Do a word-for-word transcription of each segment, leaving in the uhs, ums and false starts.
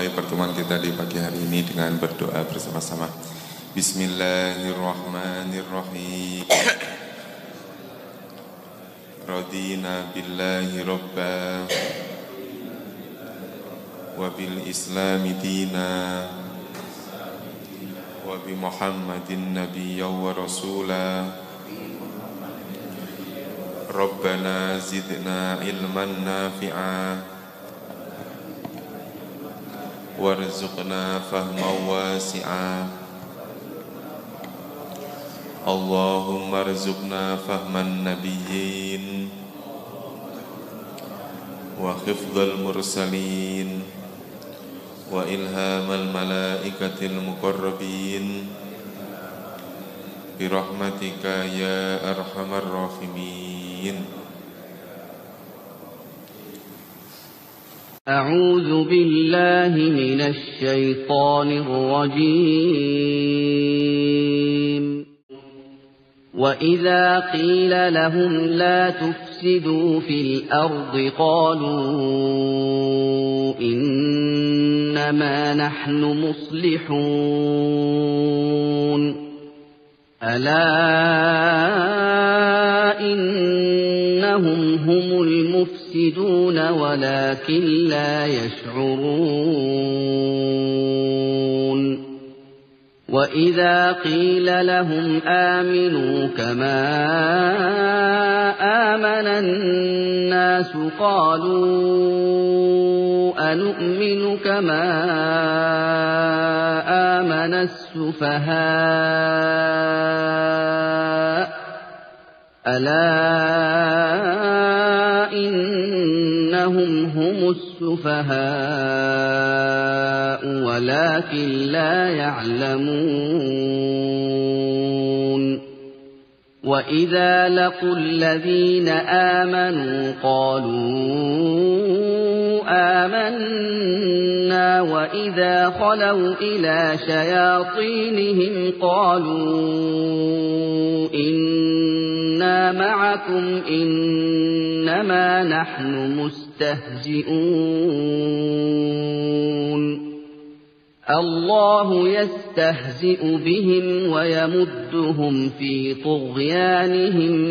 memulai pertemuan kita di pagi hari ini dengan berdoa bersama-sama. Bismillahirrahmanirrahim. Radina billahi rabba wa bil islami dina wa bi Muhammadin nabiyya wa rasula. Rabbana zidna ilman nafi'a warzuqna fahman wasi'a. Allahumma rzuqna fahman nabiyyin wa hifdzal mursalin wa ilhamal malaikatil muqarrabin bi rahmatika ya arhamar rahimin. أعوذ بالله من الشيطان الرجيم وإذا قيل لهم لا تفسدوا في الأرض قالوا إنما نحن مصلحون ألا إنهم هم المفسدون ولكن لا يشعرون وإذا قيل لهم آمنوا كما آمن الناس قالوا أنؤمن كما آمن السفهاء ألا إنهم هم السفهاء ولكن لا يعلمون وإذا لقوا الذين آمنوا قالوا آمنا وإذا خلوا إلى شياطينهم قالوا إنا معكم إنما نحن مستهزئون الله يستهزئ بهم ويمدهم في طغيانهم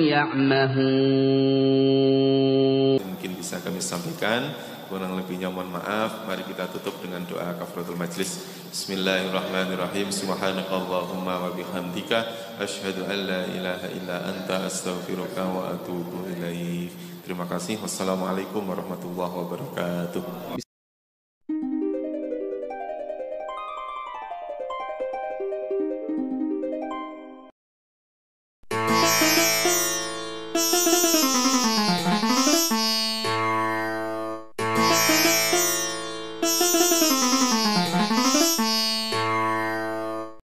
يعمهون. Mungkin bisa kami sampaikan, kurang lebihnya mohon maaf. Mari kita tutup dengan doa kafaratul majlis. Bismillahirrahmanirrahim. Subhanakallahumma wa bihamdika asyhadu an la ilaha illa anta astaghfiruka wa atubu ilaik. Terima kasih. Wassalamualaikum warahmatullahi wabarakatuh. Thank you.